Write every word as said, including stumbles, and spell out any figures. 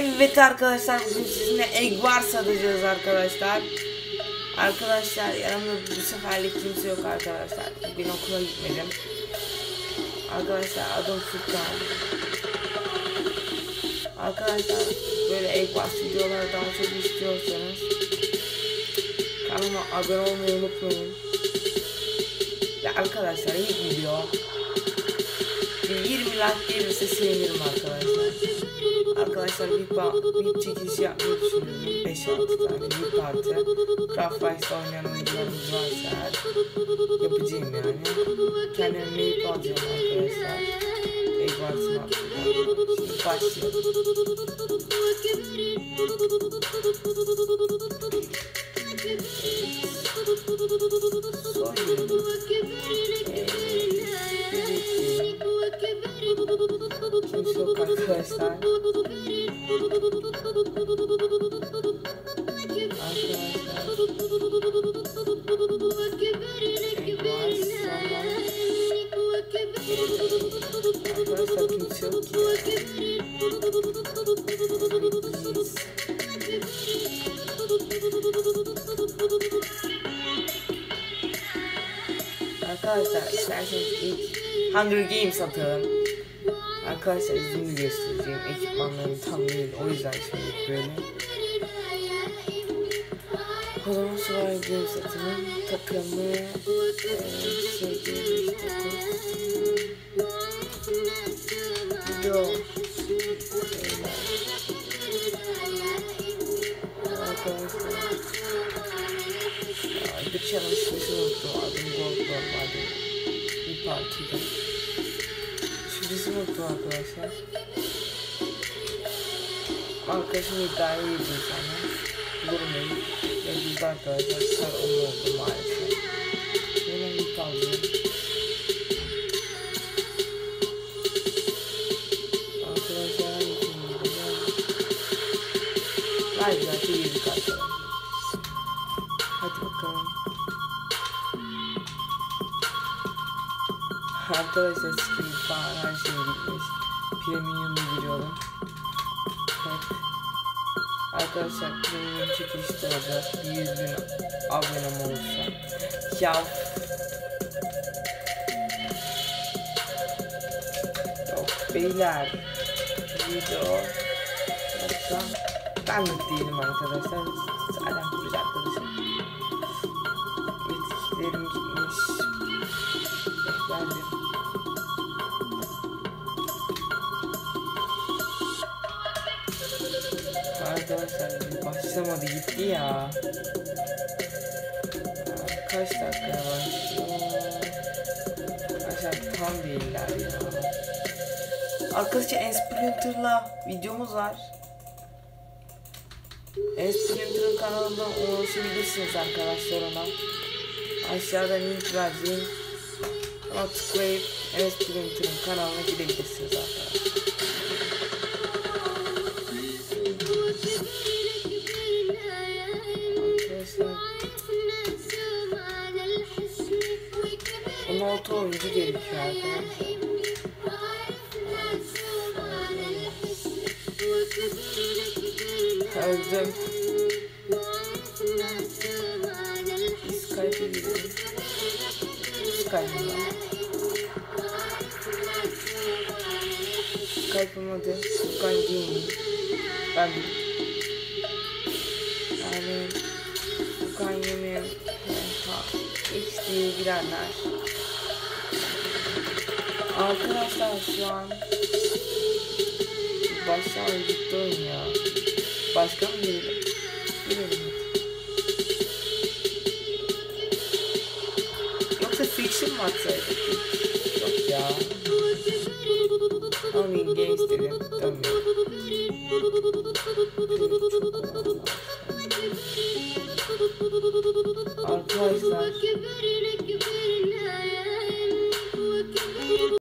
Evet arkadaşlar, bugün sizinle Egg Wars satacağız arkadaşlar. Arkadaşlar yanımda bu seferlik kimse yok arkadaşlar. Bugün okula gitmedim. Arkadaşlar adım Furkan. Arkadaşlar böyle Egg Wars videoları daha çok istiyorsanız kanalıma abone olmayı unutmayın. Ve arkadaşlar ilk video yirmi like gelirse sevinirim arkadaşlar. Arkadaşlar bir, bir çekiliş yapmayı düşünüyorum. beş altı tane bir parti. Craft Rice'da oynayan oyuncularımız varsa eğer yapacağım yani. Kendime meyip alacağım arkadaşlar. Egg Wars'ın hakkında. Şimdi başlayalım. Soyuyorum. Kimse yok arkadaşlar. Arkadaşlar Arkadaşlar kimse yok ki ya. Arkadaşlar isterseniz ilk Hunger Games atalım. Arkadaşlar yüzümü göstereceğim. Ekipmanlarım tam değil. O yüzden şimdi böyle. O zaman Survival Games atalım. Takımı sekiz Yo Arkadaşlar bir çalışması unuttum. Adım Gold normalde. Bir partide. Şurası unuttum arkadaşlar. Arkadaşım iddiayı yedi sana. Durmayın. Ve biz arkadaşlar sar onu oldu maalesef. Yine ilk alacağım. Arkadaşlar hangisini yiyeceğim? Live'larda yedik arkadaşlar. Hadi bakalım. Arkadaşlar skin falan her şey gitmiş. Premium'u giriyorum. Hep. Arkadaşlar premium çekilişte olacak. yüz bin abonem olursa. Ya. Yok beyler. Video. Yoksa ben de değilim arkadaşlar. Zaten bir arkadaşım. Metiklerim gitmiş. Geldim. Arkadaşlar başlamadı gitti ya. Kaç dakika başlıyor? Arkadaşlar tam değiller ya. Arkadaşlar Splinter'la videomuz var. Splinter'ın kanalından ulaşabilirsiniz arkadaşlar ona. Aşağıda link vereceğim. Ona tıklayıp Splinter'ın kanalına gidebilirsiniz arkadaşlar. on altı oyuncu gerekiyor arkadaşlar. Öldüm. Skype'e gidelim. Skype'e Skype'ın adı Furkan Gaming. Ben yani Furkan Gaming X diye girenler. Arkadaşlar şu an başlangıçta oyun ya. Başka mı değil? Bilmiyorum. Yoksa fiction mı atsaydık? Yok ya. Hunger Games dedim. Dönmüyor. Arkadaşlar